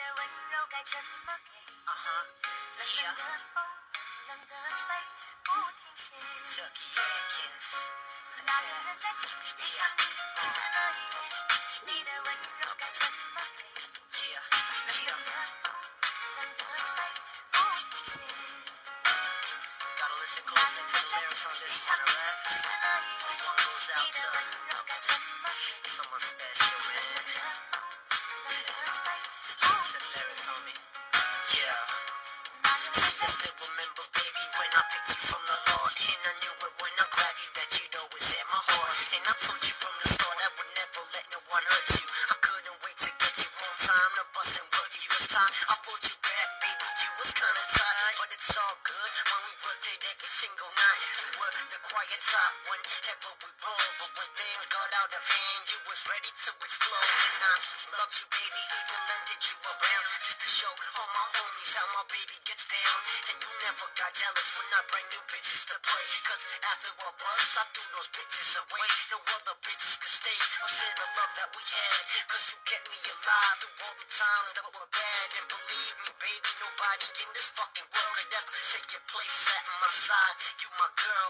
Yeah. Chuckie Akenz. Gotta listen closely to the lyrics on this one, alright? This one goes out to someone special, man. Listen to the lyrics on me. Yeah. See, I still remember, baby, when I picked you from the Lord. And I knew it when I grabbed you that you'd always at my heart. And I told you from the start I would never let no one hurt you. I couldn't wait to get you on time to bust and work you. It's time I pulled you back, baby, you was kinda tired. But it's all good when we worked it every single night. You were the quiet type whenever we roll. But when things got out of hand, you was ready to explode. And I loved you, baby, even lended you around. Just to show all my homies how my baby gets down. And you never got jealous when I bring new bitches to play. Cause after a bus, I threw those bitches away. No other bitches could stay or share the love that we had. Cause you kept me alive through all the times that were bad. And believe me, baby, nobody in this fucking world could ever take your place at my side. You my girl.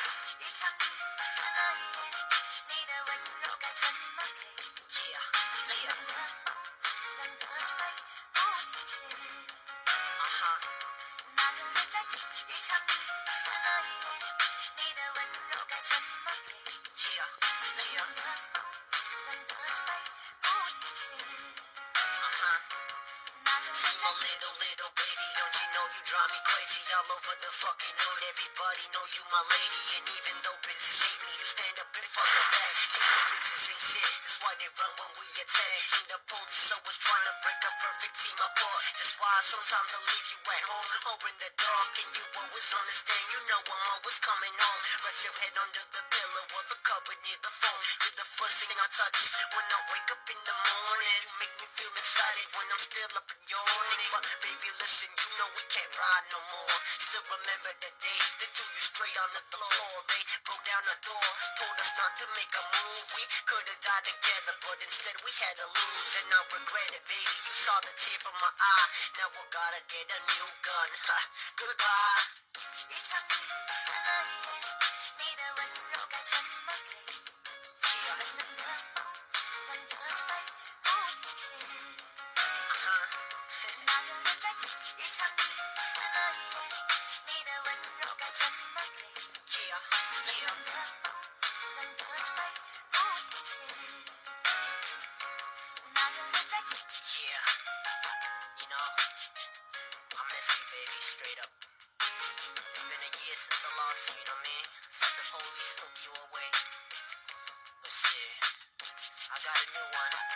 Little baby, don't you know you drive me crazy all over the fucking hood. Everybody know you my lady, and even though bitches hate me, you stand up and fuck them back. These new bitches ain't shit, that's why they run when we attack. And the police always trying to break a perfect team apart. That's why sometimes I leave you at home or in the dark, and you always understand. You know I'm always coming home. Rest your head under the pillow or the cupboard near the phone. You're the first thing I touch when I wake up in the morning. Make me feel excited when I'm still up and yawning. But baby, listen, you know we can't ride no more. Still remember that day they threw you straight on the floor. They broke down the door, told us not to make a move. We could've died together, but instead we had to lose. And I regret it, baby, you saw the tear from my eye. Now I gotta get a new gun. Goodbye. Straight up. It's been a year since I lost you, you know what I mean? Since the police took you away. But shit, I got a new one.